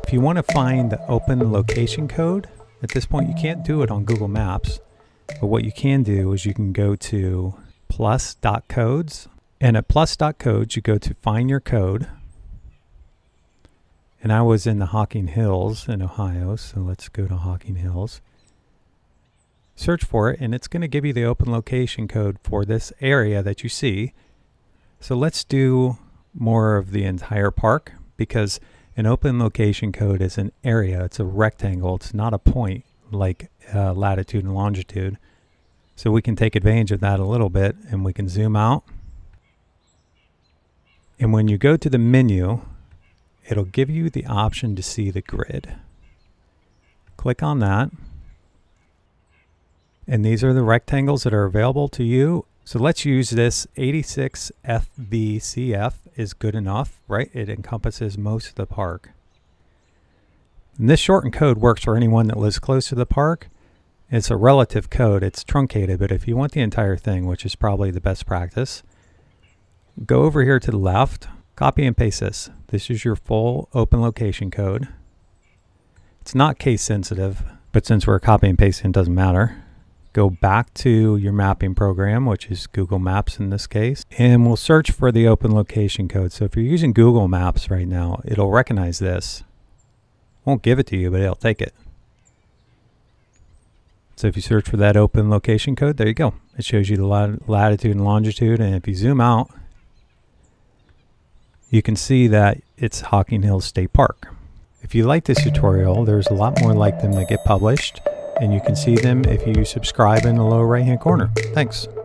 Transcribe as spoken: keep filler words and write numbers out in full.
if you want to find the open location code, at this point you can't do it on Google Maps, but what you can do is you can go to plus.codes, and at plus.codes you go to find your code. And I was in the Hocking Hills in Ohio, so let's go to Hocking Hills. Search for it, and it's going to give you the open location code for this area that you see. So let's do more of the entire park, because an open location code is an area. It's a rectangle. It's not a point like uh, latitude and longitude. So we can take advantage of that a little bit, and we can zoom out. And when you go to the menu, it'll give you the option to see the grid. Click on that. And these are the rectangles that are available to you. So let's use this. eighty-six F B C F is good enough, right? It encompasses most of the park. And this shortened code works for anyone that lives close to the park. It's a relative code. It's truncated, but if you want the entire thing, which is probably the best practice, go over here to the left, copy and paste this. This is your full open location code. It's not case sensitive, but since we're copying and pasting, it doesn't matter. Go back to your mapping program, which is Google Maps in this case, and we'll search for the open location code. So if you're using Google Maps right now, it'll recognize this. Won't give it to you, but it'll take it. So if you search for that open location code, there you go. It shows you the lat latitude and longitude, and if you zoom out, you can see that it's Hocking Hills State Park. If you like this tutorial, there's a lot more like them that get published, and you can see them if you subscribe in the lower right hand corner. Thanks.